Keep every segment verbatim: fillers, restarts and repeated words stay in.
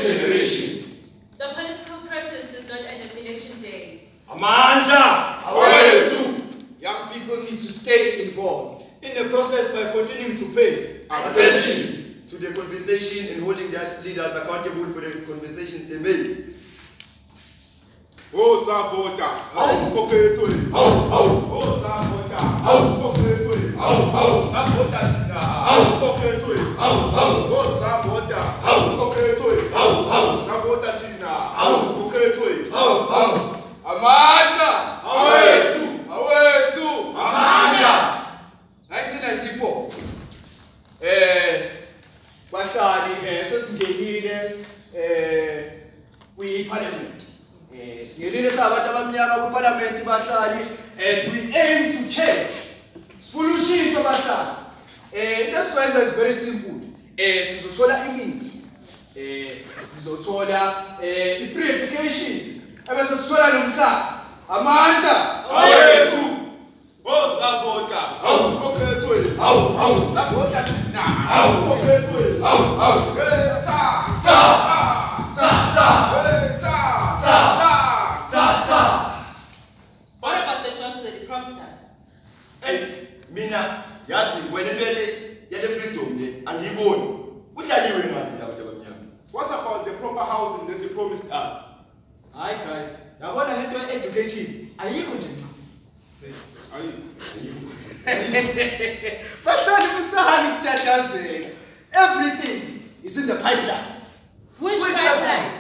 generation. The political process does not end on election day. Amanda! Away. Young people need to stay involved in the process by continuing to pay attention to the conversation and holding their leaders accountable for the conversations they make. Oh, Sabota! Oh, okay, to it. Oh, oh, oh, Sabota! Oh, okay, to it. Oh, oh, Sabota, Sina! Oh, okay, to it. Oh, oh, oh, Sabota! Oh, okay, to it. Oh, oh, Sabota, Sina! Oh, okay, to it. Oh, oh, Amanda! Away to! Away to! Amanda! nineteen ninety-four. Eh, Bashari, eh, sesingenile, eh, kwi-parliament. Eh, singenile sabantu abamnyama kwi-parliament Bashari, and we aim to change. Sifulushito Bashari. Eh, this one is very simple. Eh, sizothola imizi. Eh, sizothola eh, free education. Ebese sithola nomhlaba. Amanda! Away to! Oh, Sabota! Oh, okay, to it. Oh, oh, Sabota, Sina! Oh, okay, to it. oh, oh, Hey, ta! Ta! Ta! Ta! Ta! Hey, ta! Ta! Ta! Ta! Ta! What about the jobs that he promised us? Hey, Mina, yazi, when you get the freedom, and you go, what are you doing? What about the proper housing that you promised us? Hi guys, I want to get education. Are you going to? Are you? Everything is in the pipeline. Which, Which pipeline? pipeline?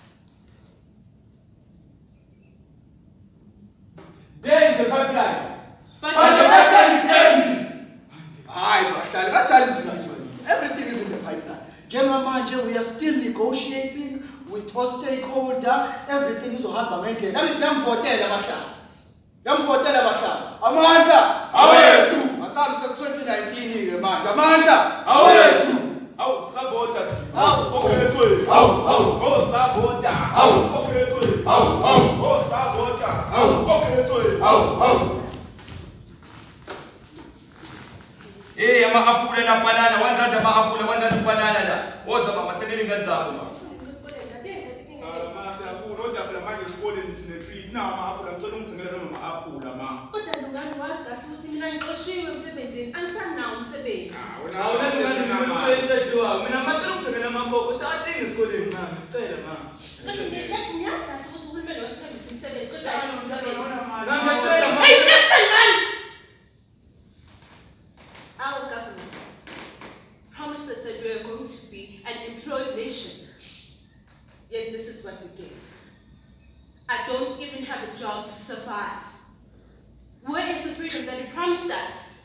There is a pipeline. But But the pipeline is empty. Aye, Bashali, that's how you do it. Everything is in the pipeline. General Manager, we are still negotiating with our stakeholder. Everything is on hand. Let me them for tell Bashali. Them for tell Bashali. Amanda. Away to! Asam said twenty nineteen here, man. Amanda. Away to! Oh, Sabota! Oh. okay, to it. Oh, oh, Oh, Sabota! Oh. okay, to it. oh, oh, Oh, Sabota! Oh. okay, to it. oh, oh. Hey, ama apule na banana, wanda da ma apule, wanda da banana da. Oza mama seneli nganza kuma. Hey, listen, man! Our government promised us that we are going to be an employed nation. Yet this is what we get. I don't even have a job to survive. Where is the freedom that he promised us?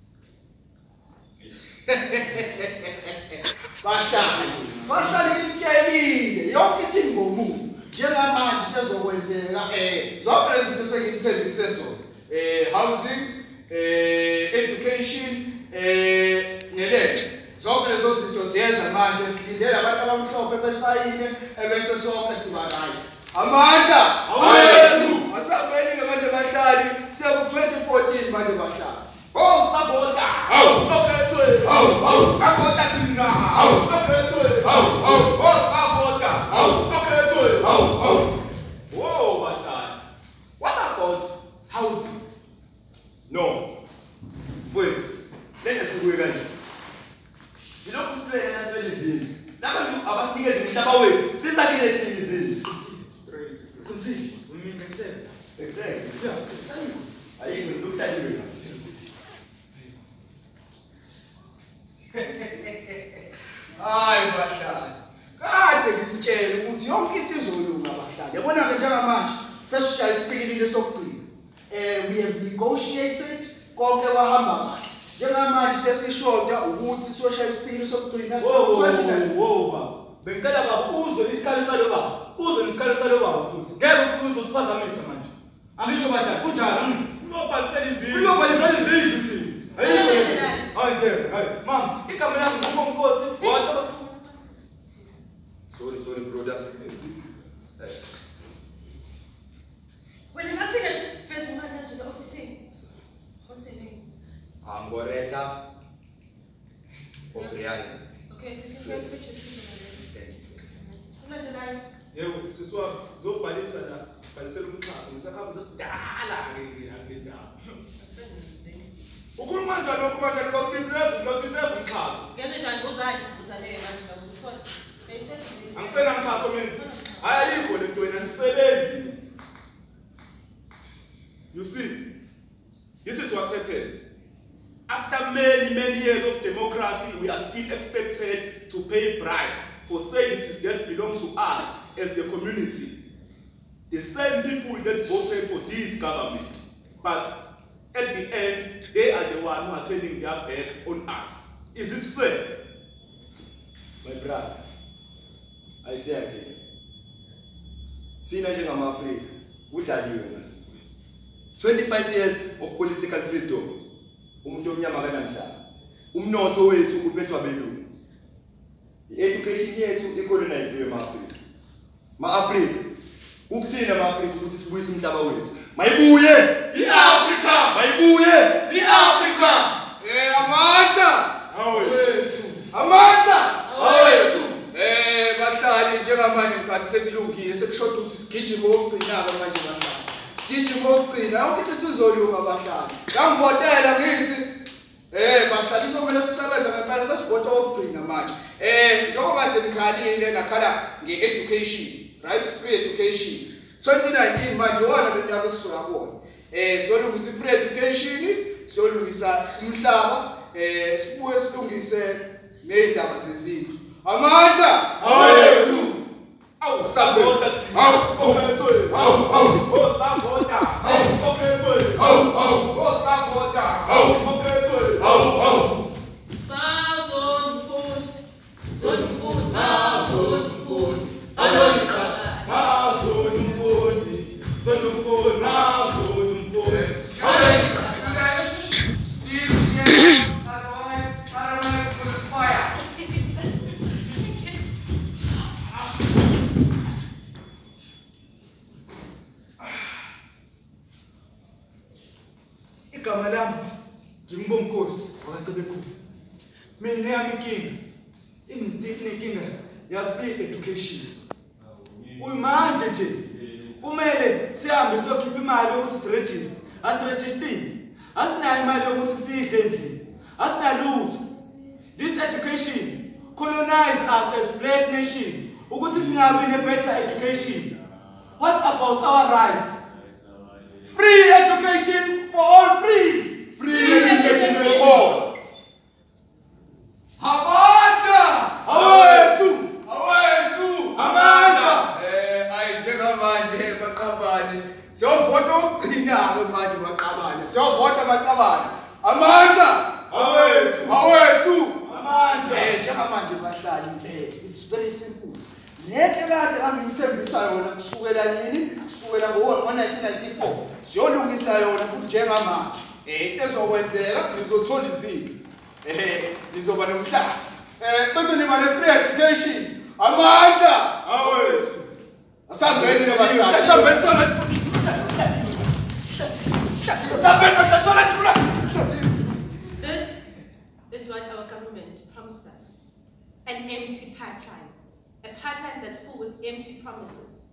Bashali, Bashali ngitshela yonke ithi ngomu njengamanje ezokwenzeka eh zonke izinto sengithembise zona eh housing eh education eh nelele zonke lezo zinto ziyenza manje silindele abantu abamhlophe besayine ebese sonke siba right. Amanda awethu asabeni ngabantu abahlali siya twenty fourteen manje bahlali. Oh, Sabota! Oh. okay, to it. Oh, oh. Sabota, Sina! Oh. okay, to it. Oh, oh. Oh, Sabota! Oh. okay, to it. Oh, oh. Whoa, what that? What about housing? No. Pues, lena sikuye kanje. Silokhu sibeka nasibele izini. Labantu abasinikeza umhlaba wethu, sisakhele thina izini. Straight. Consider, we mean accept. Exactly. Yeah. Ayikho lokuthathiwe ngathi. Hayi bahlali. Kade ngitshela ukuthi yonke into izolunga bahlali. Yabona ke njengamanje sesishaya isipikilile sokugcina. Eh we have negotiated konke kwahamba kahle. Njengamanje tesishoda ukuthi soshaya isipikilile sokugcina Whoa, whoa, baba. Bengicela baba uzwe isikhalo salo baba. Uzwe isikhalo salo baba futhi. Ngeke uzosiphazamisa manje. Angisho badala kunjani? Uyobhalisela izindlu. Uyobhalisela izindlu thina. Ayikho. Hayi ngeke, hayi. Mama, igama lami nguNkosi. Wathi Sorry, sorry, brother. When I see that facing my to the office, what's his name? Angoreta Obriani. Okay, we can get a picture. Thank you. Ulandelayo. Yebo, siswa zobhalisa la, bhalisela umkhaso, ngisakhamba sesidala ke ngakendaba. Ukhuluma kanjani lokho manje lokuthize lokuthize umkhaso? Ngeze njani uzali? Uzaleke manje ngakuthola. Beyisebenzile. Angisena umkhaso mina. Ayikho lento wena sisebenzi. You see, this is what happens. After many, many years of democracy, we are still expected to pay bribes for services that belong to us as the community. The same people that voted for this government, but at the end, they are the ones who are turning their back on us. Is it fair? My brother, I say again. Sina njengama-Afrika, udlaliwe ngathi. twenty-five years of political freedom. Umuntu omnyama kanamhlanje. Umnotho wethu uphethwa belungu. I-education yethu icoloniziwe ema-Afrika. Ma-Afrika, ukuthina ma-Afrika ukuthi sibuyise umhlaba wethu. Mayibuye i-Afrika, mayibuye i-Afrika. Eh amandla. Awethu. Amandla. Awethu. Eh bahlali njengamanje ngithathi sekulungile sekushoda ukuthi sigijime okugcina manje bahlali. Sigijime okugcina yonke into sizolunga bahlali. Ngangivotela ngithi eh bahlali kumele sisebenza ngempela sesivota okugcina manje. Eh njengoba kade ngikhalile nakhala nge-education, right, free education. twenty nineteen manje wona lonyaka esisuka kuwona. Eh solungisa free education, solungisa umhlaba, eh sibuye silungise nezindaba zezinto. Amandla Awethu. Awu, sabota. Awu, okay, awu, awu, oh sabota. Awu, okay, awu, awu, oh sabota. Awu, okay, Awu, awu. Bazonifuna. Zonifuna. Bazonifuna. Alonka, mazonifuni, zonifuni, mazonifuni. Igama lami ngimbonkosi wakacebekhu. Mina yami inkinga inenkinga ya free education. Uyimanje nje kumele sihambe siyokhipha imali yokuthi siregister. Asiregistini. Asinayo imali yokuthi sidle endlini. Asinalutho. This education colonize us as black nation. Ukuthi singabi ne better education. What about our rights? Free education for all, free. Free education for all. Amandla. Awethu. Awethu. Amandla. Eh ayinjengamanje baqabane. Siyovota ukugcina ke manje baqabane. Siyovota baqabane. Amandla. Awethu. Awethu. Amandla. Eh njengamanje bahlali eh it's very simple. Leke kade angithembisa yona kusukela nini? Kusukela ngo nineteen ninety-four. Siyolungisa yona futhi njengamanje. Eh into ezokwenzeka nizothola izinto. Eh nizoba nomhlaba. Eh bese niba ne free education. Amandla. Awethu. Asambeni bahlali. Asambeni sana. Asambeni bahlali. This is what our government promised us. An empty pipeline. A pipeline that's full with empty promises.